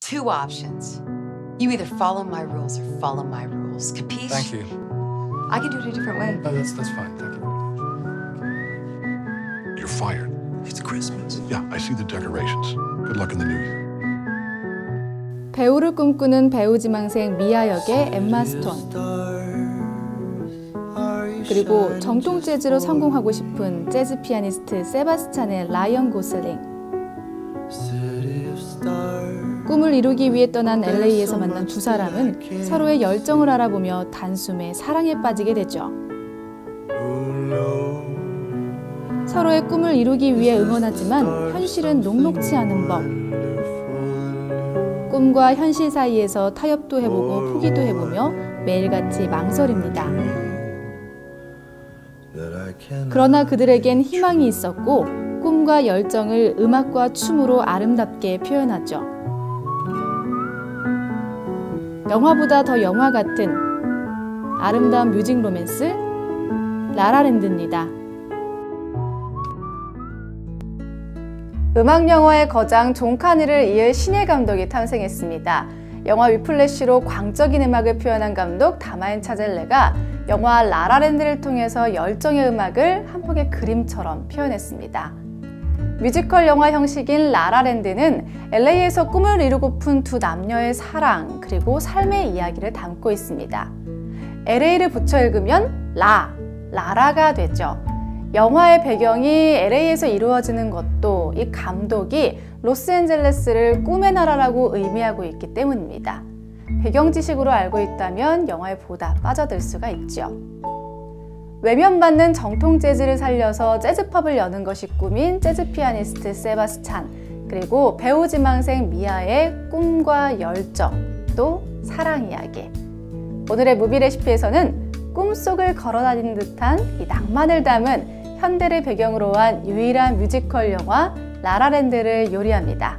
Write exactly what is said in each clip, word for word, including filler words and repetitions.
two options. You either follow my rules or follow my rules. Capiche? Thank you. I can do it a different way. No, that's, that's fine. Thank you. You're fired. It's Christmas. Yeah, I see the decorations. Good luck in the new year. 배우를 꿈꾸는 배우 지망생 미아 역의 엠마 스톤, 그리고 정통 재즈로 성공하고 싶은 재즈 피아니스트 세바스찬의 라이언 고슬링. 꿈을 이루기 위해 떠난 엘에이에서 만난 두 사람은 서로의 열정을 알아보며 단숨에 사랑에 빠지게 되죠. 서로의 꿈을 이루기 위해 응원하지만 현실은 녹록지 않은 법. 꿈과 현실 사이에서 타협도 해보고 포기도 해보며 매일같이 망설입니다. 그러나 그들에겐 희망이 있었고 꿈과 열정을 음악과 춤으로 아름답게 표현하죠. 영화보다 더 영화 같은 아름다운 뮤직 로맨스 라라랜드입니다. 음악 영화의 거장 존 카니를 이을 신예 감독이 탄생했습니다. 영화 위플래시로 광적인 음악을 표현한 감독 다마엔 차젤레가 영화 라라랜드를 통해서 열정의 음악을 한 폭의 그림처럼 표현했습니다. 뮤지컬 영화 형식인 라라랜드는 엘에이에서 꿈을 이루고픈 두 남녀의 사랑 그리고 삶의 이야기를 담고 있습니다. 엘에이를 붙여 읽으면 라, 라라가 되죠. 영화의 배경이 엘에이에서 이루어지는 것도 이 감독이 로스앤젤레스를 꿈의 나라라고 의미하고 있기 때문입니다. 배경 지식으로 알고 있다면 영화에 보다 빠져들 수가 있죠. 외면받는 정통 재즈를 살려서 재즈펍을 여는 것이 꿈인 재즈 피아니스트 세바스찬, 그리고 배우 지망생 미아의 꿈과 열정, 또 사랑 이야기. 오늘의 무비 레시피에서는 꿈속을 걸어다니는 듯한 이 낭만을 담은 현대를 배경으로 한 유일한 뮤지컬 영화 라라랜드를 요리합니다.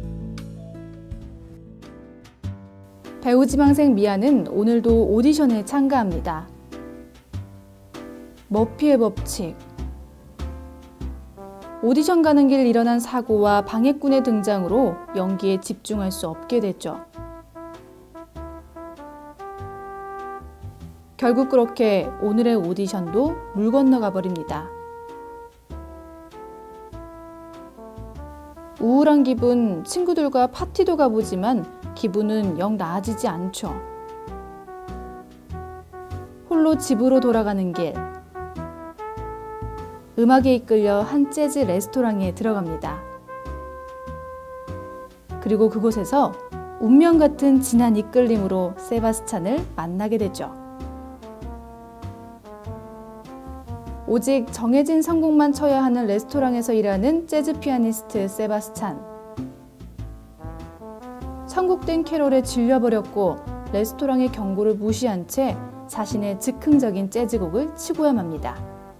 배우 지망생 미아는 오늘도 오디션에 참가합니다. 머피의 법칙. 오디션 가는 길 일어난 사고와 방해꾼의 등장으로 연기에 집중할 수 없게 됐죠. 결국 그렇게 오늘의 오디션도 물 건너가 버립니다. 우울한 기분, 친구들과 파티도 가보지만 기분은 영 나아지지 않죠. 홀로 집으로 돌아가는 길. 음악에 이끌려 한 재즈 레스토랑에 들어갑니다. 그리고 그곳에서 운명 같은 진한 이끌림으로 세바스찬을 만나게 되죠. 오직 정해진 성공만 쳐야 하는 레스토랑에서 일하는 재즈 피아니스트 세바스찬. 선곡된 캐롤에 질려버렸고 레스토랑의 경고를 무시한 채 자신의 즉흥적인 재즈곡을 치고야 맙니다.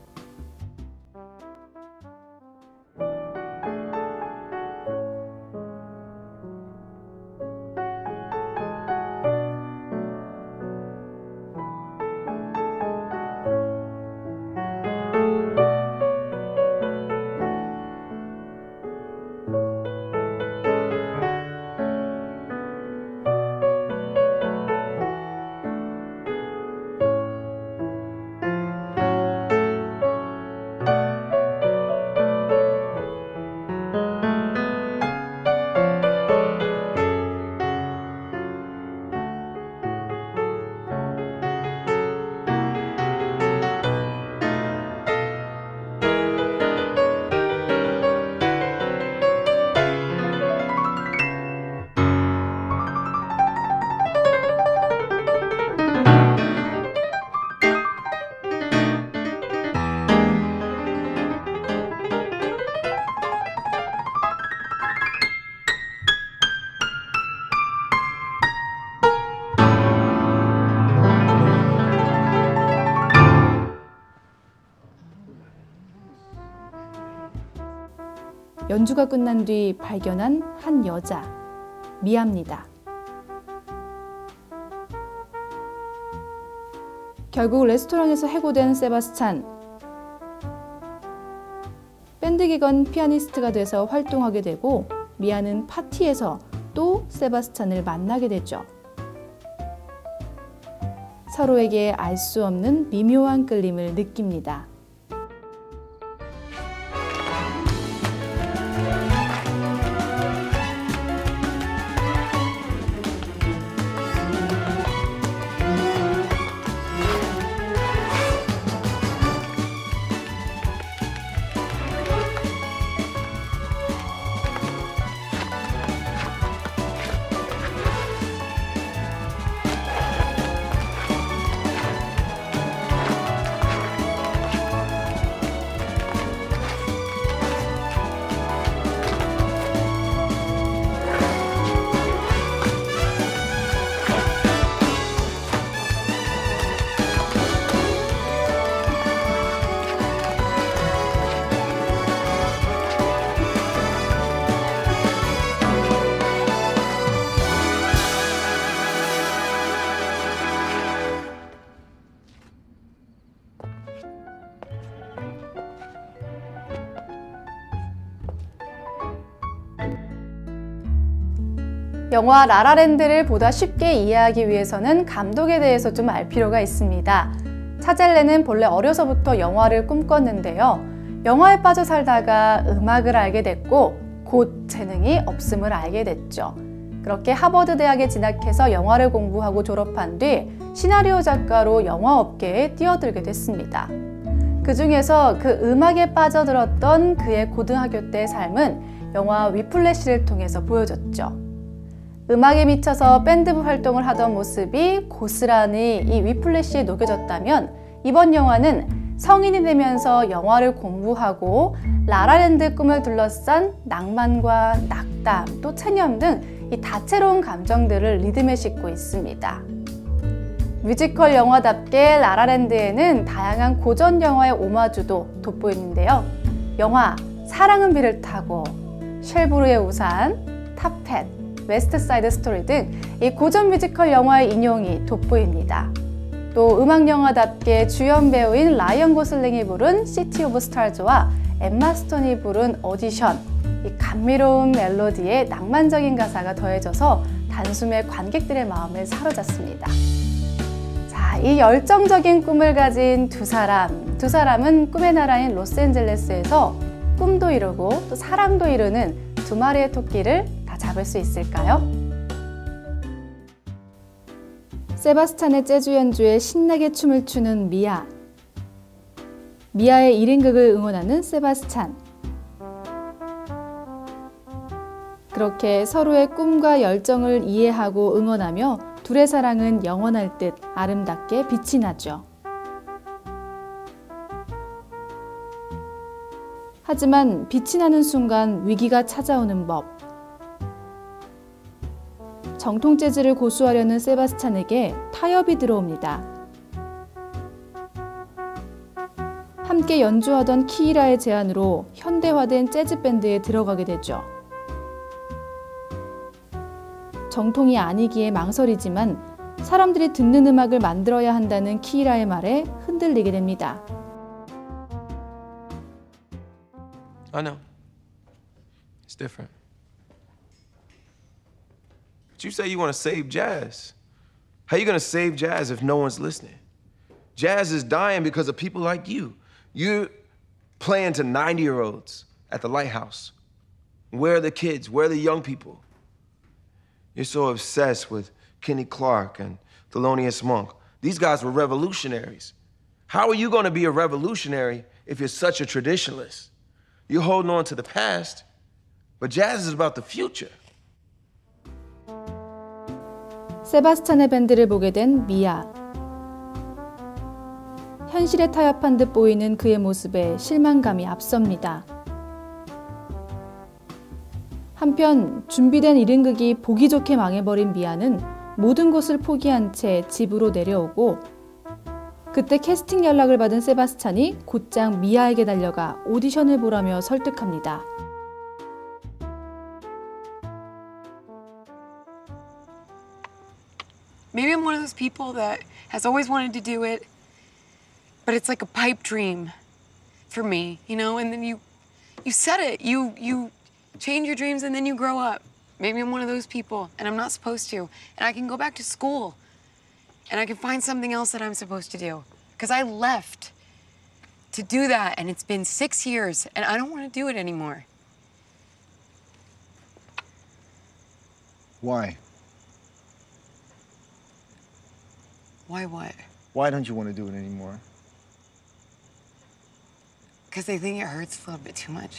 연주가 끝난 뒤 발견한 한 여자, 미아입니다. 결국 레스토랑에서 해고된 세바스찬, 밴드 기건 피아니스트가 돼서 활동하게 되고 미아는 파티에서 또 세바스찬을 만나게 되죠. 서로에게 알 수 없는 미묘한 끌림을 느낍니다. 영화 라라랜드를 보다 쉽게 이해하기 위해서는 감독에 대해서 좀 알 필요가 있습니다. 차젤레는 본래 어려서부터 영화를 꿈꿨는데요. 영화에 빠져 살다가 음악을 알게 됐고 곧 재능이 없음을 알게 됐죠. 그렇게 하버드 대학에 진학해서 영화를 공부하고 졸업한 뒤 시나리오 작가로 영화 업계에 뛰어들게 됐습니다. 그 중에서 그 음악에 빠져들었던 그의 고등학교 때의 삶은 영화 위플래시를 통해서 보여줬죠. 음악에 미쳐서 밴드부 활동을 하던 모습이 고스란히 이 위플래시에 녹여졌다면 이번 영화는 성인이 되면서 영화를 공부하고 라라랜드 꿈을 둘러싼 낭만과 낙담, 또 체념 등 이 다채로운 감정들을 리듬에 싣고 있습니다. 뮤지컬 영화답게 라라랜드에는 다양한 고전 영화의 오마주도 돋보이는데요. 영화 사랑은 비를 타고, 쉘브르의 우산, 탑햇, 웨스트사이드 스토리 등 이 고전 뮤지컬 영화의 인용이 돋보입니다. 또 음악 영화답게 주연 배우인 라이언 고슬링이 부른 시티 오브 스타즈와 엠마 스톤이 부른 오디션, 이 감미로운 멜로디에 낭만적인 가사가 더해져서 단숨에 관객들의 마음을 사로잡습니다. 자, 이 열정적인 꿈을 가진 두 사람, 두 사람은 꿈의 나라인 로스앤젤레스에서 꿈도 이루고 또 사랑도 이루는 두 마리의 토끼를 다 잡을 수 있을까요? 세바스찬의 재즈 연주에 신나게 춤을 추는 미아. 미아의 일 인극을 응원하는 세바스찬. 그렇게 서로의 꿈과 열정을 이해하고 응원하며 둘의 사랑은 영원할 듯 아름답게 빛이 나죠. 하지만 빛이 나는 순간 위기가 찾아오는 법. 정통 재즈를 고수하려는 세바스찬에게 타협이 들어옵니다. 함께 연주하던 키이라의 제안으로 현대화된 재즈 밴드에 들어가게 되죠. 정통이 아니기에 망설이지만 사람들이 듣는 음악을 만들어야 한다는 키이라의 말에 흔들리게 됩니다. I know. It's different. But you say you want to save jazz. How you going to save jazz if no one's listening? Jazz is dying because of people like you. You're playing to ninety-year-olds at the Lighthouse. Where are the kids? Where are the young people? You're so obsessed with Kenny Clark and Thelonious Monk. These guys were revolutionaries. How are you going to be a revolutionary if you're such a traditionalist? You're holding on to the past, but jazz is about the future. 세바스찬의 밴드를 보게 된 미아. 현실에 타협한 듯 보이는 그의 모습에 실망감이 앞섭니다. 한편 준비된 일 인극이 보기 좋게 망해버린 미아는 모든 것을 포기한 채 집으로 내려오고 그때 캐스팅 연락을 받은 세바스찬이 곧장 미아에게 달려가 오디션을 보라며 설득합니다. Maybe I'm one of those people that has always wanted to do it, but it's like a pipe dream for me, you know? And then you, you set it, you, you change your dreams, and then you grow up. Maybe I'm one of those people and I'm not supposed to. And I can go back to school and I can find something else that I'm supposed to do. Because I left to do that and it's been six years and I don't want to do it anymore. Why? Why what? Why don't you want to do it anymore? Because they think it hurts a little bit too much.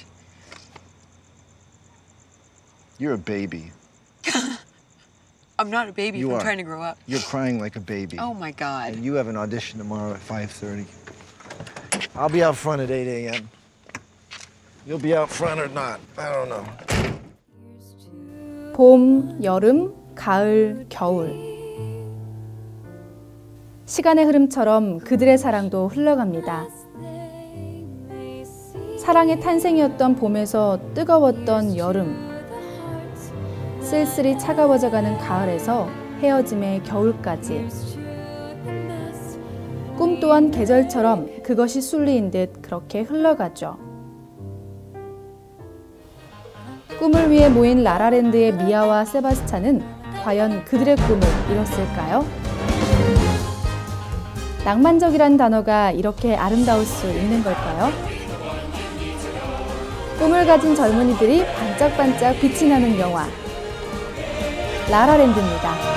You're a baby. I'm not a baby You if I'm are. trying to grow up. You're crying like a baby. Oh my God. And you have an audition tomorrow at five thirty. I'll be out front at eight a m You'll be out front or not. I don't know. 봄, 여름, 가을, 겨울. 시간의 흐름처럼 그들의 사랑도 흘러갑니다. 사랑의 탄생이었던 봄에서 뜨거웠던 여름. 쓸쓸히 차가워져가는 가을에서 헤어짐의 겨울까지. 꿈 또한 계절처럼 그것이 순리인 듯 그렇게 흘러가죠. 꿈을 위해 모인 라라랜드의 미아와 세바스찬은 과연 그들의 꿈을 이뤘을까요? 낭만적이란 단어가 이렇게 아름다울 수 있는 걸까요? 꿈을 가진 젊은이들이 반짝반짝 빛이 나는 영화 라라랜드입니다.